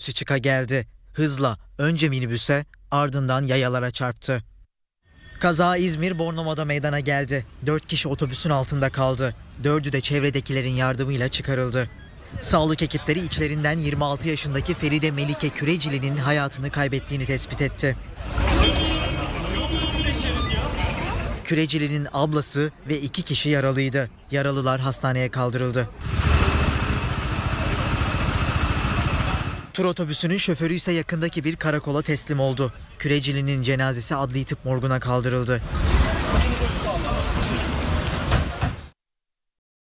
otobüsü çıka geldi. Hızla önce minibüse ardından yayalara çarptı. Kaza İzmir Bornova'da meydana geldi. 4 kişi otobüsün altında kaldı. 4'ü de çevredekilerin yardımıyla çıkarıldı. Sağlık ekipleri içlerinden 26 yaşındaki Feride Melike Kürecili'nin hayatını kaybettiğini tespit etti. Kürecili'nin ablası ve 2 kişi yaralıydı. Yaralılar hastaneye kaldırıldı. Tur otobüsünün şoförü ise yakındaki bir karakola teslim oldu. Kürecili'nin cenazesi adli tıp morguna kaldırıldı.